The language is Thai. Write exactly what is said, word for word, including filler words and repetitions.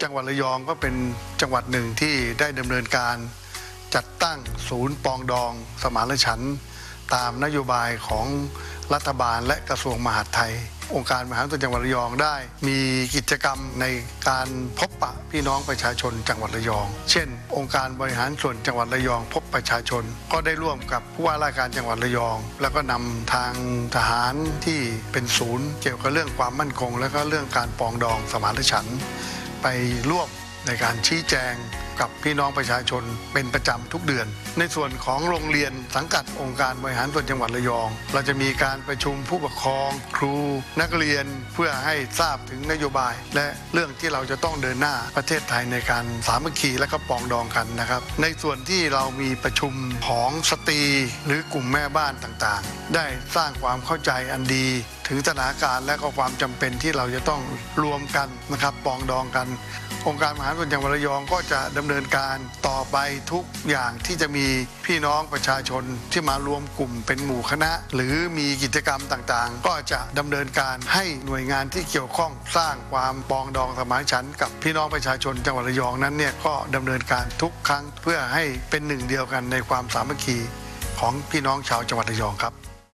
จังหวัดระยองก็เป็นจังหวัดหนึ่งที่ได้ดำเนินการจัดตั้งศูนย์ปองดองสมานฉันท์ตามนโยบายของรัฐบาลและกระทรวงมหาดไทยองค์การมหาวิทยาลัยจังหวัดระยองได้มีกิจกรรมในการพบปะพี่น้องประชาชนจังหวัดระยองเช่นองค์การบริหารส่วนจังหวัดระยองพบประชาชนก็ได้ร่วมกับผู้ว่าราชการจังหวัดระยองแล้วก็นำทางทหารที่เป็นศูนย์เกี่ยวกับเรื่องความมั่นคงและก็เรื่องการปองดองสมานฉันท์ไปร่วมในการชี้แจงกับพี่น้องประชาชนเป็นประจำทุกเดือนในส่วนของโรงเรียนสังกัดองค์การบริหารส่วนจังหวัดระยองเราจะมีการประชุมผู้ปกครองครูนักเรียนเพื่อให้ทราบถึงนโยบายและเรื่องที่เราจะต้องเดินหน้าประเทศไทยในการสามัคคีและก็ปองดองกันนะครับในส่วนที่เรามีประชุมของสตรีหรือกลุ่มแม่บ้านต่างๆได้สร้างความเข้าใจอันดีถึงสถานการณ์และก็ความจำเป็นที่เราจะต้องรวมกันนะครับปองดองกันองค์การมหาวิทยาลัยจังหวัดระยองก็จะดำเนินการต่อไปทุกอย่างที่จะมีพี่น้องประชาชนที่มารวมกลุ่มเป็นหมู่คณะหรือมีกิจกรรมต่างๆก็จะดำเนินการให้หน่วยงานที่เกี่ยวข้องสร้างความปองดองสมานฉันท์กับพี่น้องประชาชนจังหวัดระยองนั้นเนี่ยก็ดำเนินการทุกครั้งเพื่อให้เป็นหนึ่งเดียวกันในความสามัคคีของพี่น้องชาวจังหวัดระยองครับ